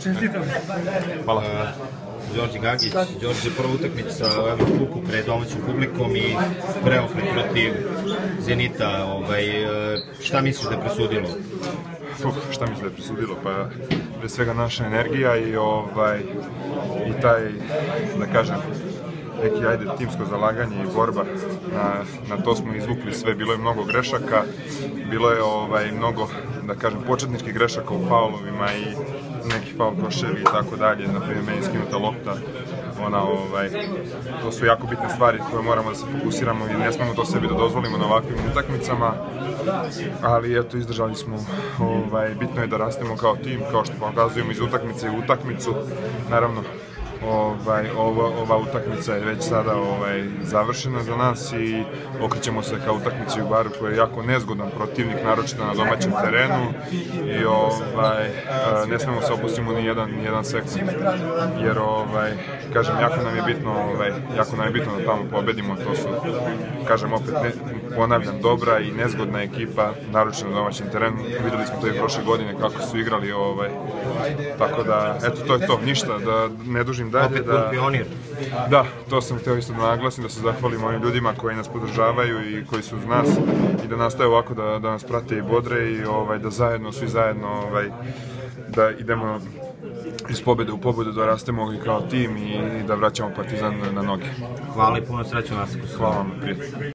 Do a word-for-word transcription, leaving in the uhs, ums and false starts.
Hvala. Đorđe Gagić, Đorđe, prva utakmica u Evrokupu pred domaćom publikom i preokret protiv Zenita. Šta misliš da je presudilo? Šta misliš da je presudilo? Pa pre svega naša energija i taj, da kažem, neki ajde timsko zalaganje i borba. Na to smo izvukli sve. Bilo je mnogo grešaka, bilo je mnogo, da kažem, početničkih grešaka u faulovima i neki faul koševi i tako dalje. Naprimjer, meni skinuta lopta. To su jako bitne stvari koje moramo da se fokusiramo i ne smemo to sebi da dozvolimo na ovakvim utakmicama. Ali eto, izdržali smo. Bitno je da rastemo kao tim, kao što pokazujemo iz utakmice u utakmicu. Naravno, ova utakmica je već sada završena za nas i okrećemo se ka utakmici u Baru koji je jako nezgodan protivnik, naročito na domaćem terenu i ne smemo se opustimo ni jedan sekund jer, kažem, jako nam je bitno jako nam je bitno da tamo pobedimo. To su, kažem, opet ponavljam, dobra i nezgodna ekipa, naročito na domaćem terenu. Videli smo to i prošle godine kako su igrali, tako da, eto, to je to, ništa, da ne dužim dalje. Opet pod Pionir. Da, to sam htio isto da naglasim, da se zahvalim ovim ljudima koji nas podržavaju i koji su uz nas i da nastaje ovako da nas prate i bodre i da zajedno, svi zajedno, da idemo iz pobjede u pobjedu, da rastemo i kao tim i da vraćamo Partizan na noge. Hvala i puno sreće u nastavku. Hvala vam, prijatno.